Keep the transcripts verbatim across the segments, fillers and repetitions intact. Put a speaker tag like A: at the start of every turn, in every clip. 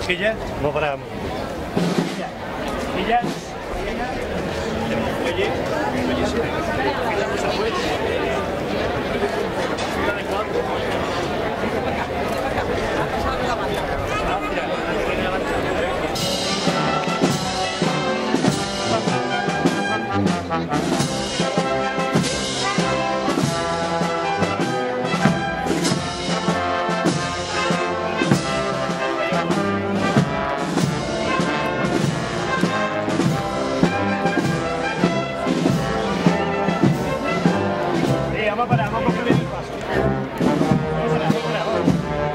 A: Rosquillas.
B: No paramos.
A: Rosquillas. Oye, oye, sí. Fila de cuatro. Vamos para, vamos a ver el paso. Vamos para, vamos para, vamos.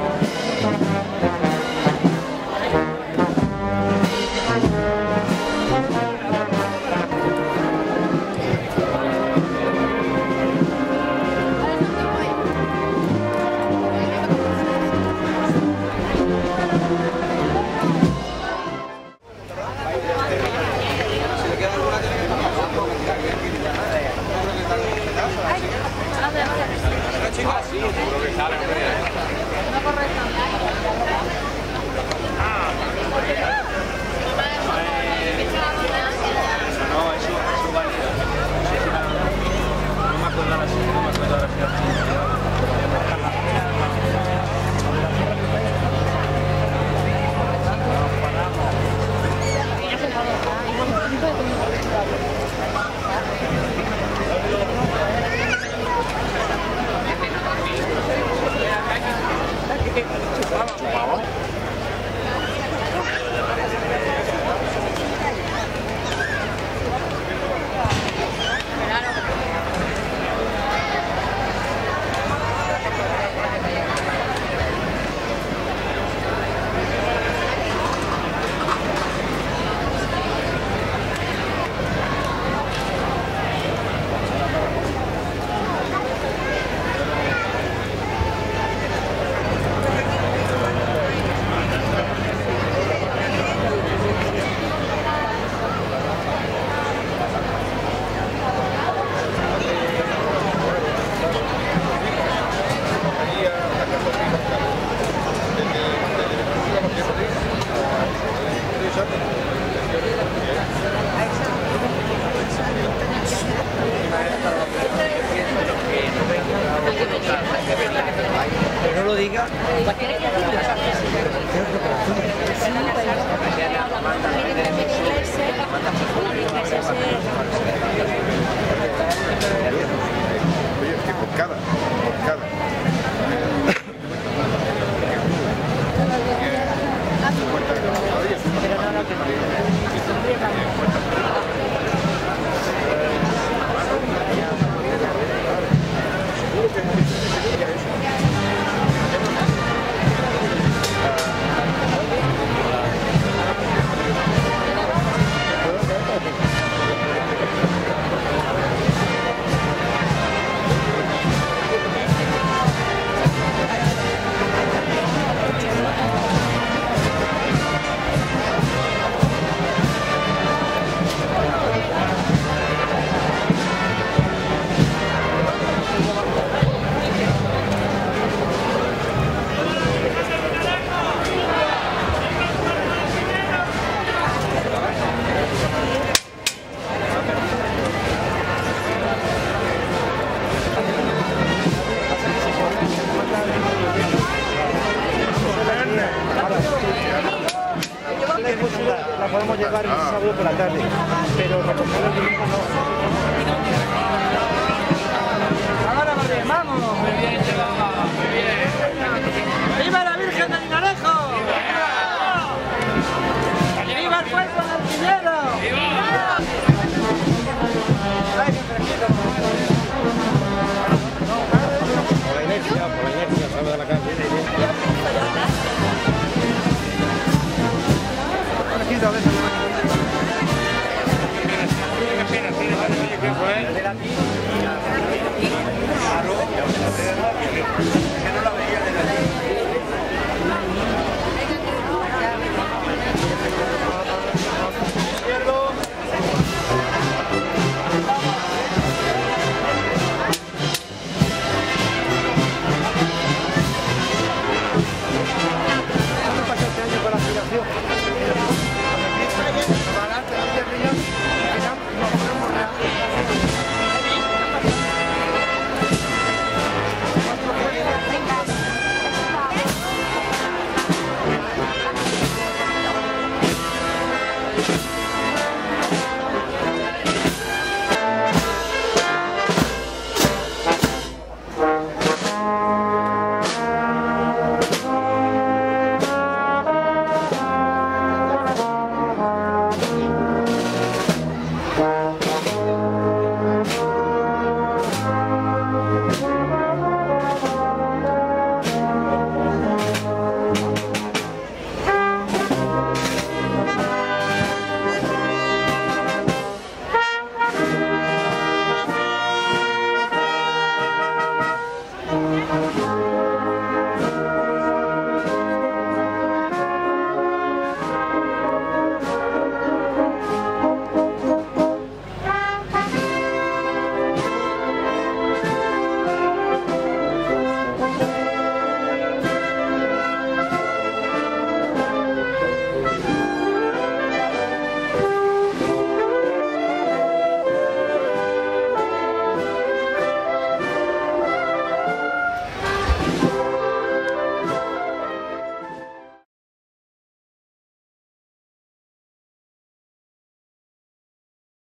C: Ah, sí, seguro que sale, hombre.
D: No correcto.
C: No, eso, eso vale. No me acuerdo ahora sí, no me acuerdo ahora sí.
B: Pero no lo diga.
E: Oye, que por cada, por cada.
B: La podemos llevar el sábado por la tarde, pero recoger el domingo no.
F: ¡Ahora, vamos! Muy bien, llevaba, muy bien. ¡Viva la Virgen del Linarejo! ¡Viva! ¡Viva el pueblo del Piñero! ¡Viva!
B: Por la inercia, por la inercia, sale de la calle. A ver,
A: ¿Qué fue?